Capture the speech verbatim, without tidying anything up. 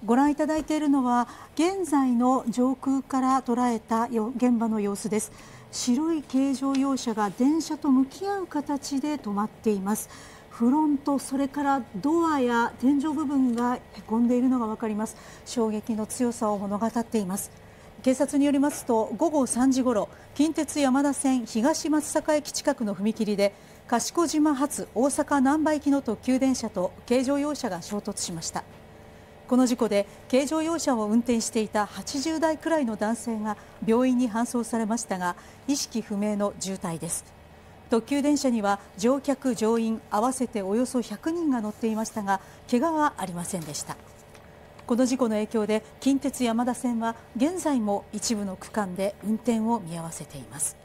ご覧いただいているのは現在の上空から捉えた現場の様子です。白い軽乗用車が電車と向き合う形で止まっています。フロント、それからドアや天井部分がへこんでいるのが分かります。衝撃の強さを物語っています。警察によりますと午後さんじごろ、近鉄山田線東松阪駅近くの踏切で賢島発大阪難波行きの特急電車と軽乗用車が衝突しました。この事故で軽乗用車を運転していたはちじゅうだいくらいの男性が病院に搬送されましたが意識不明の重体です。特急電車には乗客乗員合わせておよそひゃくにんが乗っていましたが怪我はありませんでした。この事故の影響で近鉄山田線は現在も一部の区間で運転を見合わせています。